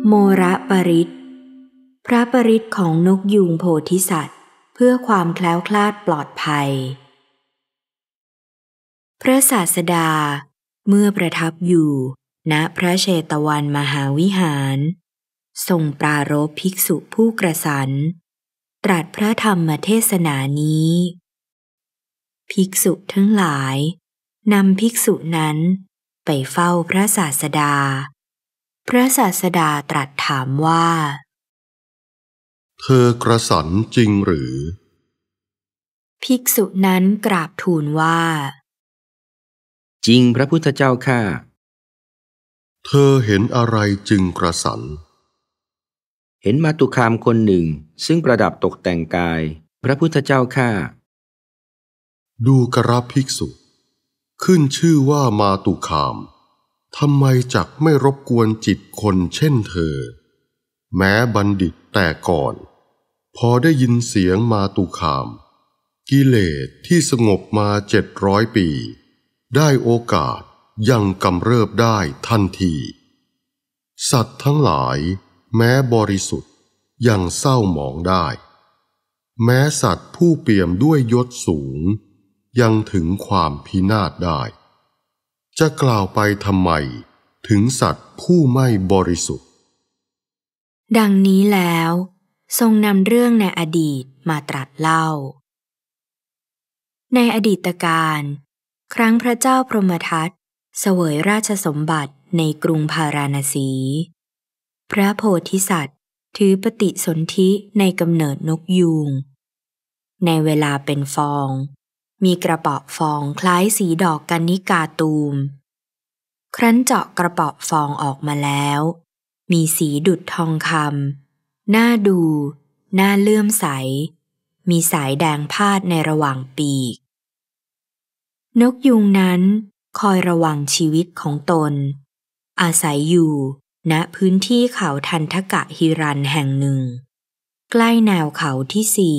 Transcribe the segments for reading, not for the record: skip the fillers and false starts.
โมระปริตพระปริตของนกยูงโพธิสัตว์เพื่อความแคล้วคลาดปลอดภัยพระศาสดาเมื่อประทับอยู่ณพระเชตวันมหาวิหารทรงปรารภภิกษุผู้กระสันตรัสพระธรรมเทศนานี้ภิกษุทั้งหลายนำภิกษุนั้นไปเฝ้าพระศาสดาพระศาสดาตรัสถามว่าเธอกระสันจริงหรือภิกษุนั้นกราบทูลว่าจริงพระพุทธเจ้าข้าเธอเห็นอะไรจึงกระสันเห็นมาตุคามคนหนึ่งซึ่งประดับตกแต่งกายพระพุทธเจ้าข้าดูกระภิกษุขึ้นชื่อว่ามาตุคามทำไมจักไม่รบกวนจิตคนเช่นเธอแม้บัณฑิตแต่ก่อนพอได้ยินเสียงมาตุคามกิเลสที่สงบมา700 ปีได้โอกาสยังกำเริบได้ทันทีสัตว์ทั้งหลายแม้บริสุทธิ์ยังเศร้าหมองได้แม้สัตว์ผู้เปี่ยมด้วยยศสูงยังถึงความพินาศได้จะกล่าวไปทำไมถึงสัตว์ผู้ไม่บริสุทธิ์ดังนี้แล้วทรงนำเรื่องในอดีตมาตรัสเล่าในอดีตการครั้งพระเจ้าพรหมทัตเสวยราชสมบัติในกรุงพาราณสีพระโพธิสัตว์ถือปฏิสนธิในกำเนิดนกยูงในเวลาเป็นฟองมีกระเปาะฟองคล้ายสีดอกกัญญิกาตูมครั้นเจาะกระเปาะฟองออกมาแล้วมีสีดุจทองคำน่าดูน่าเลื่อมใสมีสายแดงพาดในระหว่างปีกนกยูงนั้นคอยระวังชีวิตของตนอาศัยอยู่ณพื้นที่เขาทันทกะฮิรันแห่งหนึ่งใกล้แนวเขาที่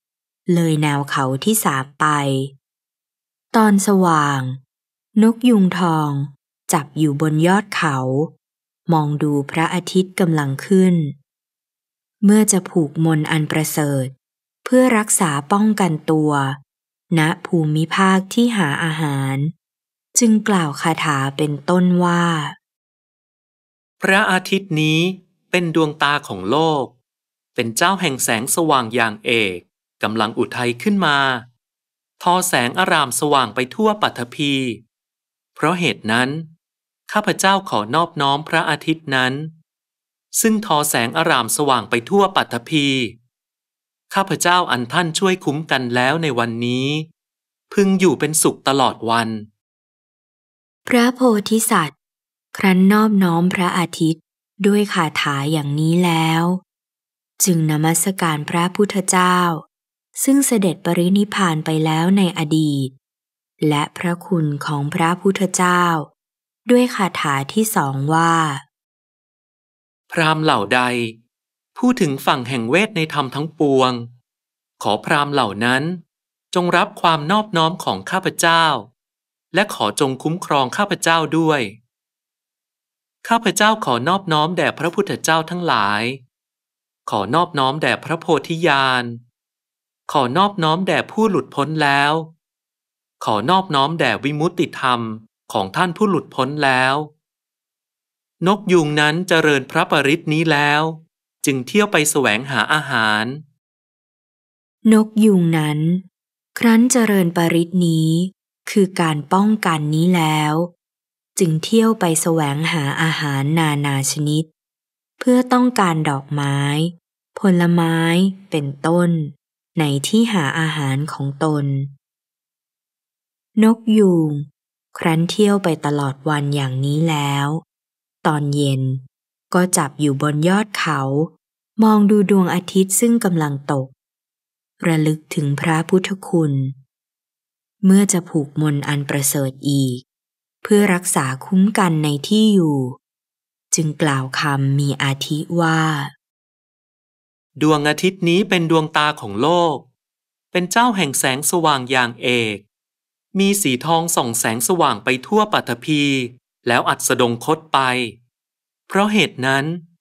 4เลยแนวเขาที่3ไปตอนสว่างนกยูงทองจับอยู่บนยอดเขามองดูพระอาทิตย์กำลังขึ้นเมื่อจะผูกมนต์อันประเสริฐเพื่อรักษาป้องกันตัวณภูมิภาคที่หาอาหารจึงกล่าวคาถาเป็นต้นว่าพระอาทิตย์นี้เป็นดวงตาของโลกเป็นเจ้าแห่งแสงสว่างอย่างเอกกำลังอุทัยขึ้นมาทอแสงอารามสว่างไปทั่วปัทภีเพราะเหตุนั้นข้าพเจ้าขอนอบน้อมพระอาทิตย์นั้นซึ่งทอแสงอารามสว่างไปทั่วปัทภีข้าพเจ้าอันท่านช่วยคุ้มกันแล้วในวันนี้พึงอยู่เป็นสุขตลอดวันพระโพธิสัตว์ครั้นนอบน้อมพระอาทิตย์ด้วยคาถาอย่างนี้แล้วจึงนมัสการพระพุทธเจ้าซึ่งเสด็จปรินิพพานไปแล้วในอดีตและพระคุณของพระพุทธเจ้าด้วยคาถาที่2ว่าพราหมณ์เหล่าใดพูดถึงฝั่งแห่งเวทในธรรมทั้งปวงขอพราหมณ์เหล่านั้นจงรับความนอบน้อมของข้าพเจ้าและขอจงคุ้มครองข้าพเจ้าด้วยข้าพเจ้าขอนอบน้อมแด่พระพุทธเจ้าทั้งหลายขอนอบน้อมแด่พระโพธิญาณขอนอบน้อมแด่ผู้หลุดพ้นแล้วขอนอบน้อมแด่วิมุตติธรรมของท่านผู้หลุดพ้นแล้วนกยูงนั้นเจริญพระปริตรนี้แล้วจึงเที่ยวไปแสวงหาอาหารนกยูงนั้นครั้นเจริญปริตรนี้คือการป้องกันนี้แล้วจึงเที่ยวไปแสวงหาอาหารนานาชนิดเพื่อต้องการดอกไม้ผลไม้เป็นต้นในที่หาอาหารของตนนกยูงครั้นเที่ยวไปตลอดวันอย่างนี้แล้วตอนเย็นก็จับอยู่บนยอดเขามองดูดวงอาทิตย์ซึ่งกำลังตกระลึกถึงพระพุทธคุณเมื่อจะผูกมนต์อันประเสริฐอีกเพื่อรักษาคุ้มกันในที่อยู่จึงกล่าวคำมีอาทิว่าดวงอาทิตย์นี้เป็นดวงตาของโลกเป็นเจ้าแห่งแสงสว่างอย่างเอกมีสีทองส่องแสงสว่างไปทั่วปัทภีแล้วอัสดงคตไปเพราะเหตุนั้น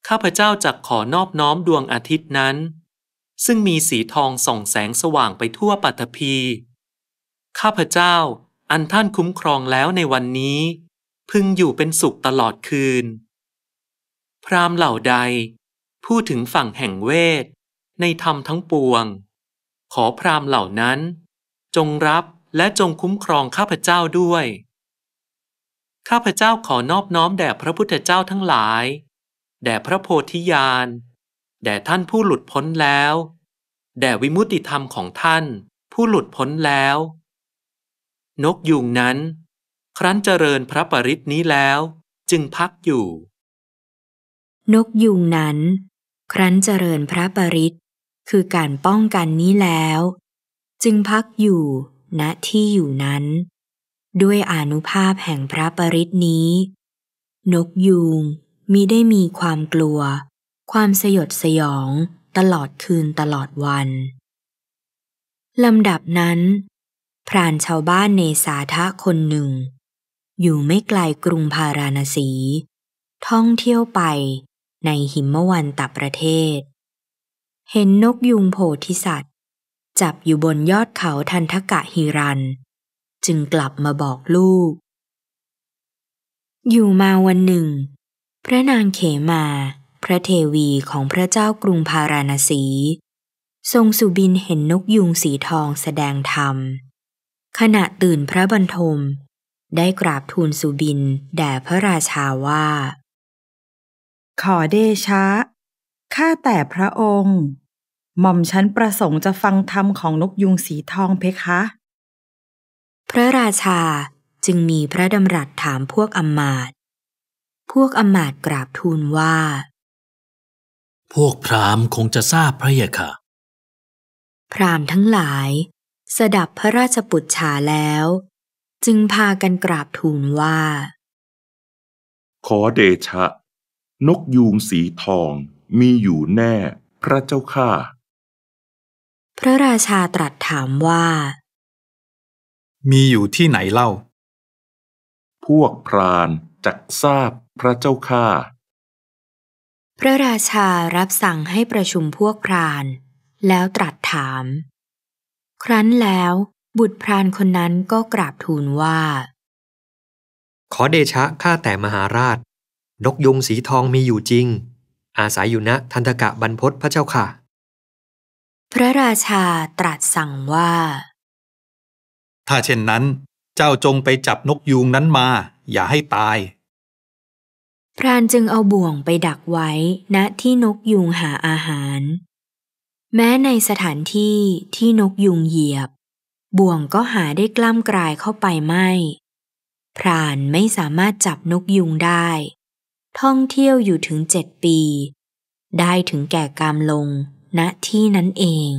ข้าพเจ้าจักขอนอบน้อมดวงอาทิตย์นั้นซึ่งมีสีทองส่องแสงสว่างไปทั่วปฐพีข้าพเจ้าอันท่านคุ้มครองแล้วในวันนี้พึงอยู่เป็นสุขตลอดคืนพราหมณ์เหล่าใดพูดถึงฝั่งแห่งเวทในธรรมทั้งปวงขอพราหมณ์เหล่านั้นจงรับและจงคุ้มครองข้าพเจ้าด้วยข้าพเจ้าขอนอบน้อมแด่พระพุทธเจ้าทั้งหลายแด่พระโพธิญาณแด่ท่านผู้หลุดพ้นแล้วแด่วิมุตติธรรมของท่านผู้หลุดพ้นแล้วนกยูงนั้นครั้นเจริญพระปริตรนี้แล้วจึงพักอยู่นกยูงนั้นครั้นเจริญพระปริตรคือการป้องกันนี้แล้วจึงพักอยู่ณที่อยู่นั้นด้วยอานุภาพแห่งพระปริตรนี้นกยูงมิได้มีความกลัวความสยดสยองตลอดคืนตลอดวันลำดับนั้นพรานชาวบ้านเนสาทะคนหนึ่งอยู่ไม่ไกลกรุงพาราณสีท่องเที่ยวไปในหิมวันตประเทศเห็นนกยูงโพธิสัตว์จับอยู่บนยอดเขาทันทกะหิรันจึงกลับมาบอกลูกอยู่มาวันหนึ่งพระนางเขมาพระเทวีของพระเจ้ากรุงพาราณสีทรงสุบินเห็นนกยูงสีทองแสดงธรรมขณะตื่นพระบรรทมได้กราบทูลสุบินแด่พระราชาว่าขอเดชะข้าแต่พระองค์หม่อมฉันประสงค์จะฟังธรรมของนกยูงสีทองเพคะพระราชาจึงมีพระดำรัสถามพวกอำมาตย์กราบทูลว่าพวกพราหมณ์คงจะทราบพระยะค่ะพราหมณ์ทั้งหลายสดับพระราชปุจฉาแล้วจึงพากันกราบทูลว่าขอเดชะนกยูงสีทองมีอยู่แน่พระเจ้าข้าพระราชาตรัสถามว่ามีอยู่ที่ไหนเล่าพวกพราหมณ์จักทราบพระเจ้าข้าพระราชารับสั่งให้ประชุมพวกพราหมณ์แล้วตรัสถามครั้นแล้วบุตรพราหมณ์คนนั้นก็กราบทูลว่าขอเดชะข้าแต่มหาราชนกยูงสีทองมีอยู่จริงอาศัยอยู่ณทันทกะบรรพตพระเจ้าค่ะพระราชาตรัสสั่งว่าถ้าเช่นนั้นเจ้าจงไปจับนกยูงนั้นมาอย่าให้ตายพรานจึงเอาบ่วงไปดักไว้ณที่นกยูงหาอาหารแม้ในสถานที่ที่นกยูงเหยียบบ่วงก็หาได้กล้ำกลายเข้าไปไม่พรานไม่สามารถจับนกยูงได้ท่องเที่ยวอยู่ถึง7 ปีได้ถึงแก่กามลงณที่นั้นเอง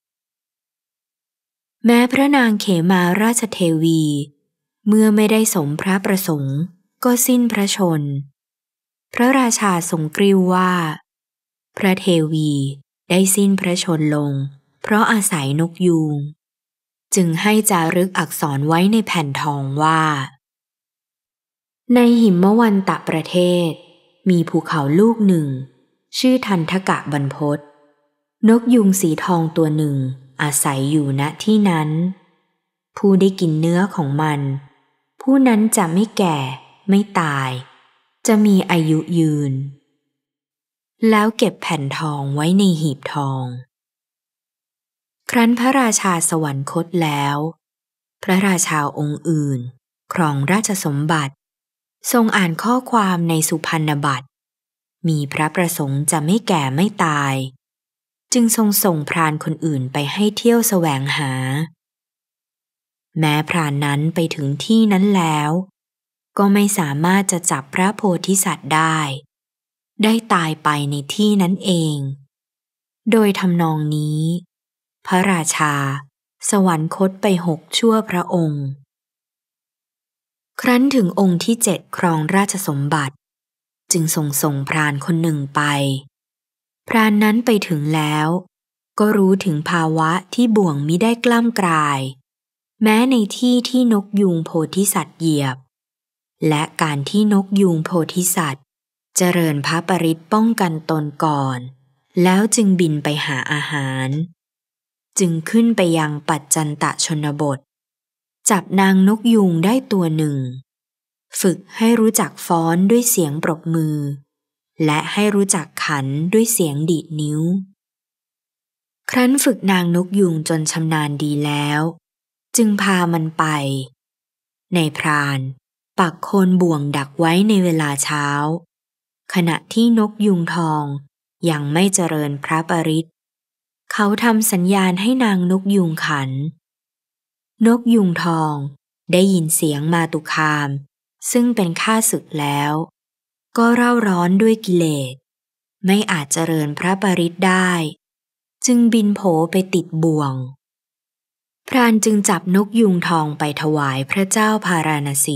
แม้พระนางเขมาราชเทวีเมื่อไม่ได้สมพระประสงค์ก็สิ้นพระชนพระราชาทรงกริ้วว่าพระเทวีได้สิ้นพระชนลงเพราะอาศัยนกยูงจึงให้จารึกอักษรไว้ในแผ่นทองว่าในหิมวันตประเทศมีภูเขาลูกหนึ่งชื่อทันทกะบรรพตนกยูงสีทองตัวหนึ่งอาศัยอยู่ณที่นั้นผู้ได้กินเนื้อของมันผู้นั้นจะไม่แก่ไม่ตายจะมีอายุยืนแล้วเก็บแผ่นทองไว้ในหีบทองครั้นพระราชาสวรรคตแล้วพระราชาองค์อื่นครองราชสมบัติทรงอ่านข้อความในสุพรรณบัตรมีพระประสงค์จะไม่แก่ไม่ตายจึงทรงส่งพรานคนอื่นไปให้เที่ยวแสวงหาแม้พรานนั้นไปถึงที่นั้นแล้วก็ไม่สามารถจะจับพระโพธิสัตว์ได้ตายไปในที่นั้นเองโดยทำนองนี้พระราชาสวรรคตไป6 ชั่วพระองค์ครั้นถึงองค์ที่7ครองราชสมบัติจึงส่งพรานคนหนึ่งไปพรานนั้นไปถึงแล้วก็รู้ถึงภาวะที่บ่วงมิได้กล้ำกลายแม้ในที่ที่นกยูงโพธิสัตว์เหยียบและการที่นกยูงโพธิสัตว์เจริญพระปริตรป้องกันตนก่อนแล้วจึงบินไปหาอาหารจึงขึ้นไปยังปัจจันตชนบทจับนางนกยูงได้ตัวหนึ่งฝึกให้รู้จักฟ้อนด้วยเสียงปรบมือและให้รู้จักขันด้วยเสียงดีดนิ้วครั้นฝึกนางนกยูงจนชำนาญดีแล้วจึงพามันไปในพรานปักโคนบ่วงดักไว้ในเวลาเช้าขณะที่นกยูงทองยังไม่เจริญพระปริตรเขาทำสัญญาณให้นางนกยูงขันนกยูงทองได้ยินเสียงมาตุคามซึ่งเป็นข้าศึกแล้วก็เร่าร้อนด้วยกิเลสไม่อาจเจริญพระปริตรได้จึงบินโผไปติดบ่วงพรานจึงจับนกยูงทองไปถวายพระเจ้าพาราณสี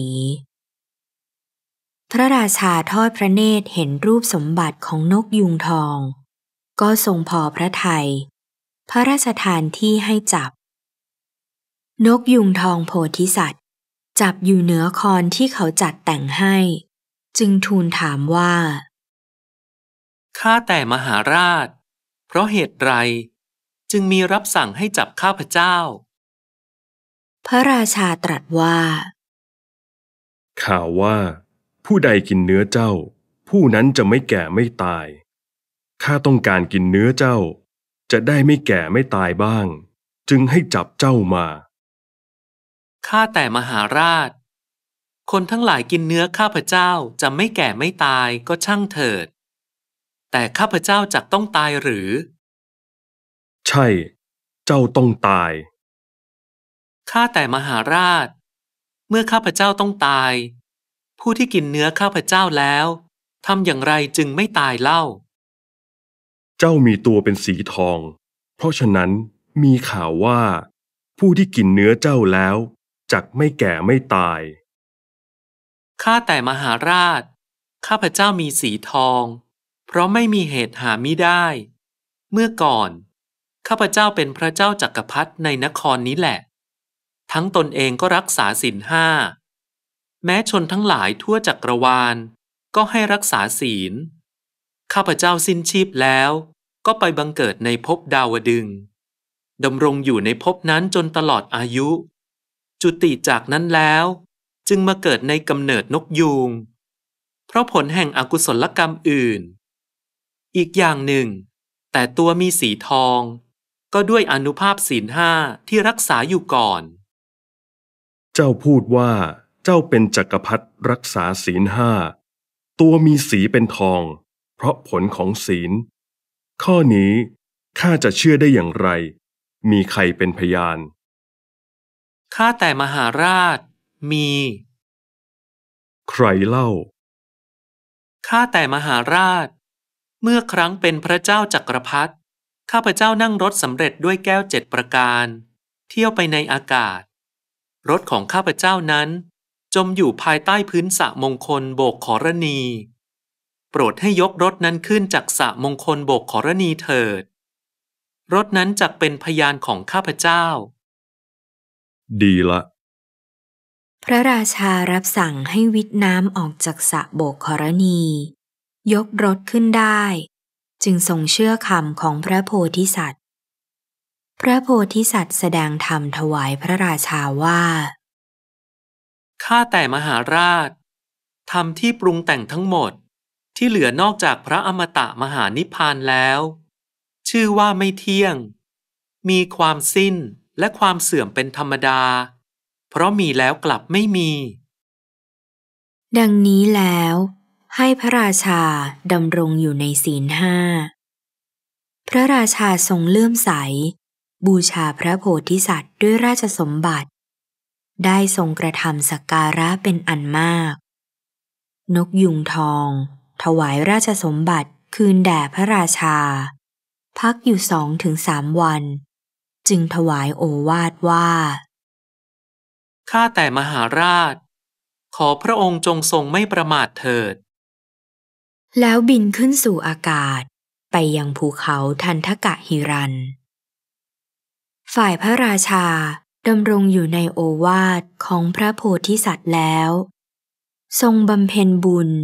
พระราชาทอดพระเนตรเห็นรูปสมบัติของนกยูงทองก็ทรงพอพระทัยพระราชทานที่ให้จับนกยูงทองโพธิสัตว์จับอยู่เหนือคอนที่เขาจัดแต่งให้จึงทูลถามว่าข้าแต่มหาราชเพราะเหตุไรจึงมีรับสั่งให้จับข้าพเจ้าพระราชาตรัสว่าข่าวว่าผู้ใดกินเนื้อเจ้าผู้นั้นจะไม่แก่ไม่ตายข้าต้องการกินเนื้อเจ้าจะได้ไม่แก่ไม่ตายบ้างจึงให้จับเจ้ามาข้าแต่มหาราชคนทั้งหลายกินเนื้อข้าพเจ้าจะไม่แก่ไม่ตายก็ช่างเถิดแต่ข้าพเจ้าจักต้องตายหรือใช่เจ้าต้องตายข้าแต่มหาราชเมื่อข้าพเจ้าต้องตายผู้ที่กินเนื้อข้าพเจ้าแล้วทำอย่างไรจึงไม่ตายเล่าเจ้ามีตัวเป็นสีทองเพราะฉะนั้นมีข่าวว่าผู้ที่กินเนื้อเจ้าแล้วจักไม่แก่ไม่ตายข้าแต่มหาราชข้าพเจ้ามีสีทองเพราะไม่มีเหตุหามิได้เมื่อก่อนข้าพเจ้าเป็นพระเจ้าจักรพรรดิในนครนี้แหละทั้งตนเองก็รักษาศีลห้าแม้ชนทั้งหลายทั่วจักรวาลก็ให้รักษาศีลข้าพเจ้าสิ้นชีพแล้วก็ไปบังเกิดในภพดาวดึงส์ดำรงอยู่ในภพนั้นจนตลอดอายุจุติจากนั้นแล้วจึงมาเกิดในกำเนิดนกยูงเพราะผลแห่งอกุศลกรรมอื่นอีกอย่างหนึ่งแต่ตัวมีสีทองก็ด้วยอานุภาพศีลห้าที่รักษาอยู่ก่อนเจ้าพูดว่าเจ้าเป็นจักรพรรดิรักษาศีลห้าตัวมีสีเป็นทองเพราะผลของศีลข้อนี้ข้าจะเชื่อได้อย่างไรมีใครเป็นพยานข้าแต่มหาราชมีใครเล่าข้าแต่มหาราชเมื่อครั้งเป็นพระเจ้าจักรพรรดิข้าพเจ้านั่งรถสำเร็จด้วยแก้ว7ประการเที่ยวไปในอากาศรถของข้าพเจ้านั้นจมอยู่ภายใต้พื้นสระมงคลโบกขรณีโปรดให้ยกรถนั้นขึ้นจากสระมงคลโบกขรณีเถิดรถนั้นจักเป็นพยานของข้าพเจ้าดีละพระราชารับสั่งให้วิทน้ำออกจากสระโบกขรณียกรถขึ้นได้จึงทรงเชื่อคำของพระโพธิสัตว์พระโพธิสัตว์แสดงธรรมถวายพระราชาว่าข้าแต่มหาราชธรรมที่ปรุงแต่งทั้งหมดที่เหลือนอกจากพระอมตะมหานิพพานแล้วชื่อว่าไม่เที่ยงมีความสิ้นและความเสื่อมเป็นธรรมดาเพราะมีแล้วกลับไม่มีดังนี้แล้วให้พระราชาดำรงอยู่ในศีลห้าพระราชาทรงเลื่อมใสบูชาพระโพธิสัตว์ด้วยราชสมบัติได้ทรงกระทำสักการะเป็นอันมากนกยูงทองถวายราชสมบัติคืนแด่พระราชาพักอยู่2-3 วันจึงถวายโอวาทว่าข้าแต่มหาราชขอพระองค์จงทรงไม่ประมาทเถิดแล้วบินขึ้นสู่อากาศไปยังภูเขาทันทกะหิรันฝ่ายพระราชาดำรงอยู่ในโอวาทของพระโพธิสัตว์แล้วทรงบำเพ็ญบุญ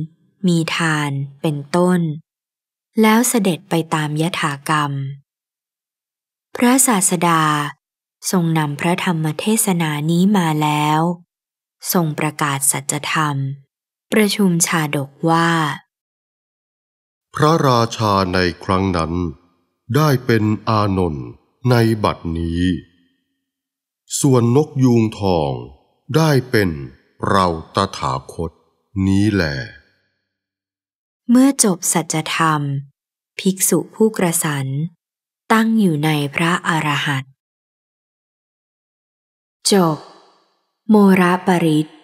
มีทานเป็นต้นแล้วเสด็จไปตามยถากรรมพระศาสดาทรงนำพระธรรมเทศนานี้มาแล้วทรงประกาศสัจธรรมประชุมชาดกว่าพระราชาในครั้งนั้นได้เป็นอานนท์ในบัดนี้ส่วนนกยูงทองได้เป็นเราตถาคตนี้แลเมื่อจบสัจธรรมภิกษุผู้กระสันตั้งอยู่ในพระอรหันต์จบโมรปริต